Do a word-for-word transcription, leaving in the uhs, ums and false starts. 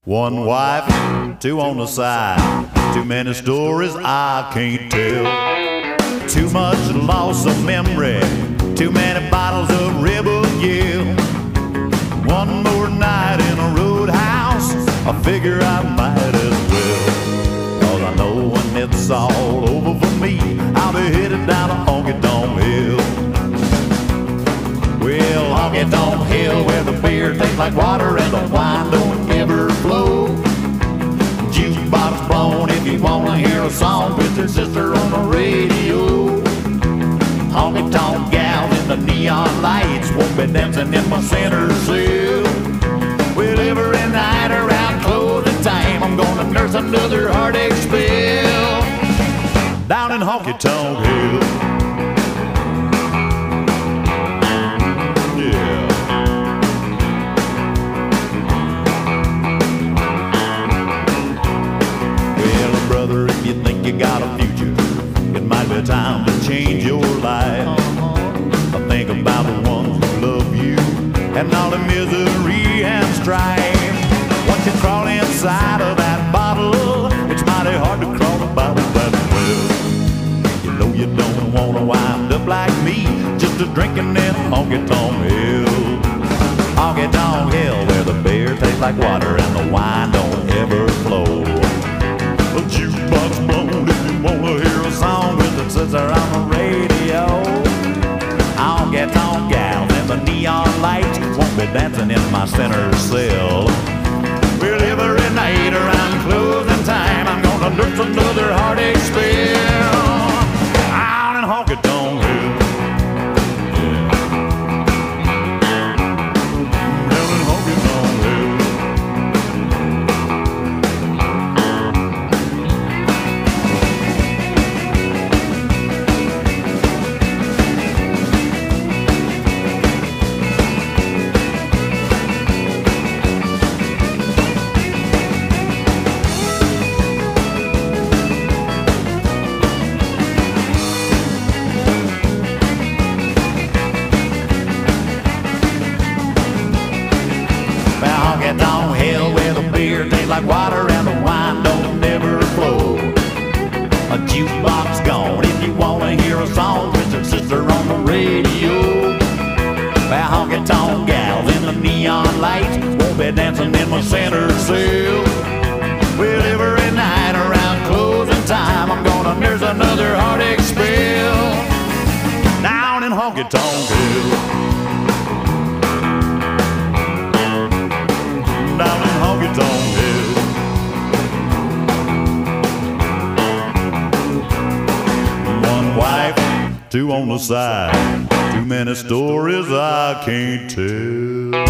One wife, two on the side. Too many stories I can't tell. Too much loss of memory. Too many bottles of Rebel Yell. One more night in a roadhouse, I figure I might as well. Cause I know when it's all over for me, I'll be headed down a honky-tonk hill. Well, honky-tonk hill where the beer tastes like water and the wine don't ever flow. Jukebox blown if you wanna hear a song with your sister on the radio. Honky-tonk gals in the neon lights won't be dancing in my center cell. Well, every night around closing time, I'm gonna nurse another heartache spell down in honky-tonk hill. If you think you got a future, it might be time to change your life. I think about the ones who love you and all the misery and strife. Once you crawl inside of that bottle, it's mighty hard to crawl about it that well. You know you don't want to wind up like me, just a drinking in honky-tonk hill. Honky-tonk hill where the beer tastes like water and the wine don't ever flow. A jukebox blown if you wanna hear a song with the sister on the radio. Honky-tonk gals and the neon lights won't be dancing in my center cell. Well, every night around closing time, I'm gonna nurse another heartache spell out in honky-tonk hill. Yeah. Down in honky-tonk hill. Honky-tonk hill where the beer tastes like water and the wine don't never flow. A jukebox gone if you wanna hear a song with your sister on the radio. Well, honky-tonk gals in the neon lights won't be dancing in my center cell. Well, every night around closing time, I'm gonna nurse another heartache spell down in honky-tonk hill. Down in honky-tonk hill. One wife, two on the side. Too many stories I can't tell.